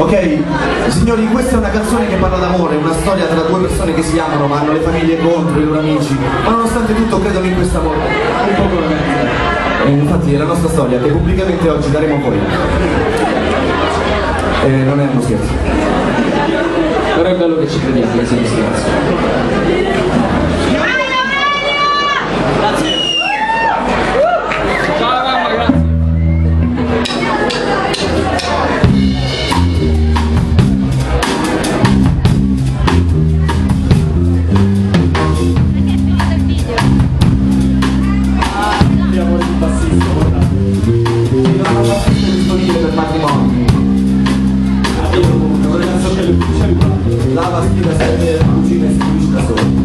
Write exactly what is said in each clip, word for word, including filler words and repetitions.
Ok, signori, questa è una canzone che parla d'amore, una storia tra due persone che si amano, ma hanno le famiglie contro, i loro amici, ma nonostante tutto credono in quest'amore. Un po' come me. E infatti è la nostra storia che pubblicamente oggi daremo fuori. E non è uno scherzo. Però è bello che ci crediate che sia uno scherzo. Lava, schiva, sette, cucina e si pulisce da solo.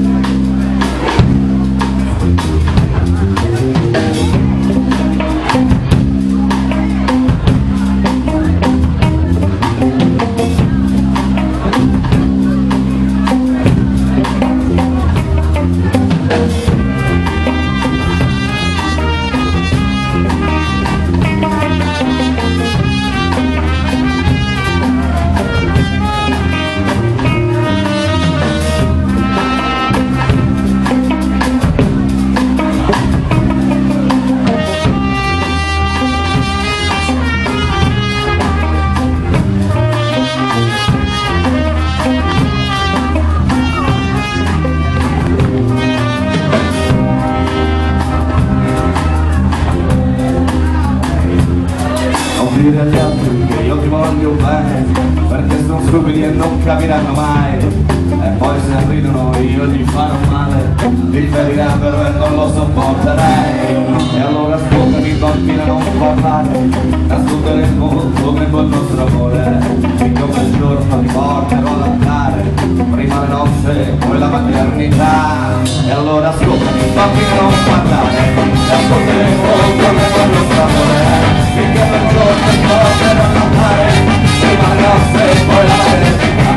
Dire agli altri che io ti voglio bene, perché sono stupidi e non capiranno mai, e poi se ridono io gli farò male, ti ferirebbero e non lo sopporterei. E allora ascoltami bambina, non parlare, ascolteremo il nostro amore, finché quel giorno ti porterò ad andare, prima le nozze, poi la maternità. E allora ascoltami bambina, non parlare, ascolteremo il nostro amore, finché quel giorno ti porterò ad andare, prima le nozze, poi la maternità.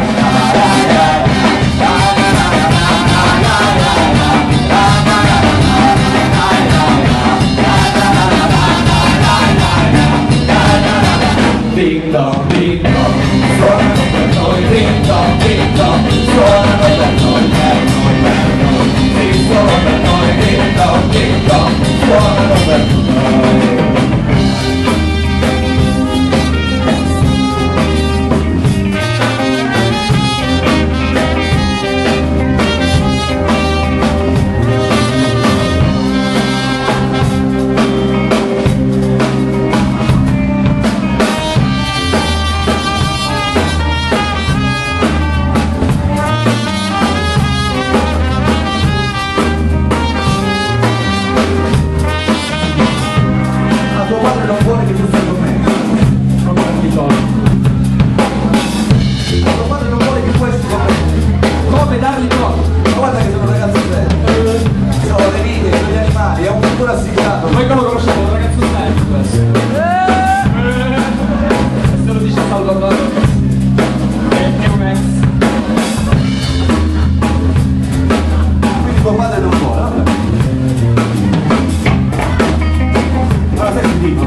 Ding dong, ding dong, suonano per noi, ding dong, ding dong, suonano per noi, per noi, per noi, sì, suonano per noi, ding dong, ding dong, suonano per noi. Noi che lo conosciamo, un ragazzo serio questo. E se lo dice Salvatore è un ex. Quindi tuo padre non vuole, vabbè. Allora senti, dico.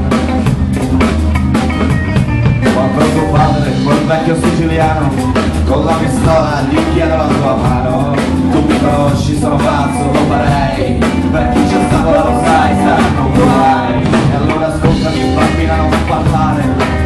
Quando tuo padre, quel vecchio siciliano, con la pistola gli chiede la tua mano. Tu mi conosci, sono pazzo, lo farei, per chi c'è stato lo sai, saranno guai. E allora ascoltami bambina, non parlare,